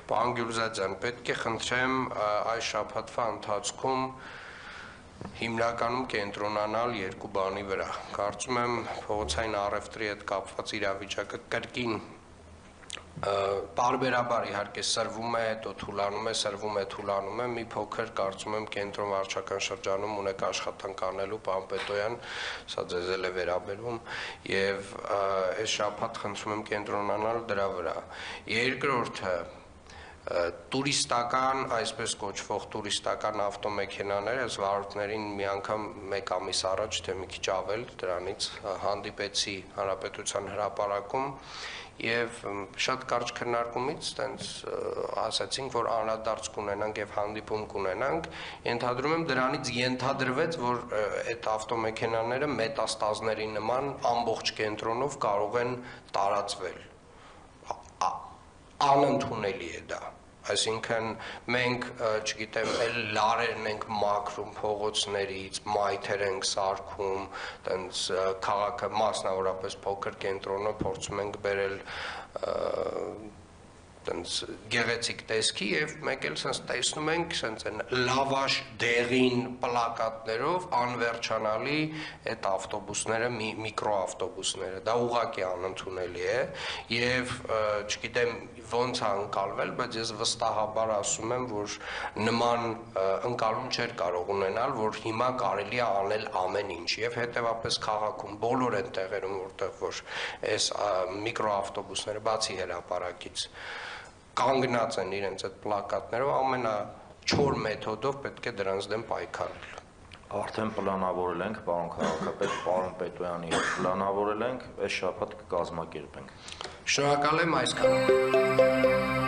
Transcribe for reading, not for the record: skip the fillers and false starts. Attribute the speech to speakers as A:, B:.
A: Պարոն Գյուլզադյան, պետք է խնդրեմ այս շաբաթվա ընթացքում հիմնականում կենտրոնանալ երկու բանի վրա։ Կարծում եմ փողոցային առևտրի հետ կապված իրավիճակը կրկին պարբերաբար իհարկե սրվում է, հետո թուլանում է, սրվում է, թուլանում է, մի փոքր կարծում եմ կենտրոն վարչական շրջանում ունեք աշխատանք անելու, պարոն Պետոյան, սա ձեզ էլ է վերաբերում, եւ այս շաբաթ խնդրում եմ կենտրոնանալ դրա վրա։ Երկրորդը տուրիստական, այսպես կոչվող տուրիստական ավտոմեքենաները, այս վարորդներին մի անգամ մեկ ամիս առաջ, թե մի քիչ ավել դրանից հանդիպեցի Հանրապետության հրապարակում եւ շատ կարճ քննարկումից տենց ասացինք, որ անդրադարձ կունենանք եւ հանդիպում կունենանք, ենթադրում եմ դրանից ենթադրվեց, որ այդ ավտոմեքենաները մետաստազների նման ամբողջ կենտրոնով կարող են տարածվել։ Անընդունելի է դա։ Այսինքն մենք, չգիտեմ, էլ լարերն ենք մաքրում փողոցներից, մայթեր ենք սարքում, տենց քաղաքը մասնավորապես փոքր կենտրոնը փորձում ենք բերել տենց գեղեցիկ տեսքի եւ մեկ էլ sense տեսնում ենք sense այն լավաշ դեղին պլակատներով անվերջանալի այդ ավտոբուսները, միկրոավտոբուսները, դա ուղղակի անընդունելի է եւ չգիտեմ ոնց է ընկալվել, բայց ես վստահաբար ասում եմ, որ նման ընկալում չէր կարող ունենալ, որ հիմա կարելի է անել ամեն ինչ եւ հետեւապես քաղաքում բոլոր այն տեղերում, որտեղ որ այս միկրոավտոբուսները բացի հրապարակից կանգնած են իրենց այդ պլակատներով, ամենաչոր մեթոդով պետք է դրանց դեմ պայքարել։
B: Արդեն պլանավորել ենք, պարոն քաղաքապետ, պարոն Պետոյանի հետ պլանավորել ենք, այս շաբաթ կկազմակերպենք։
A: Շնորհակալ եմ այսքանը։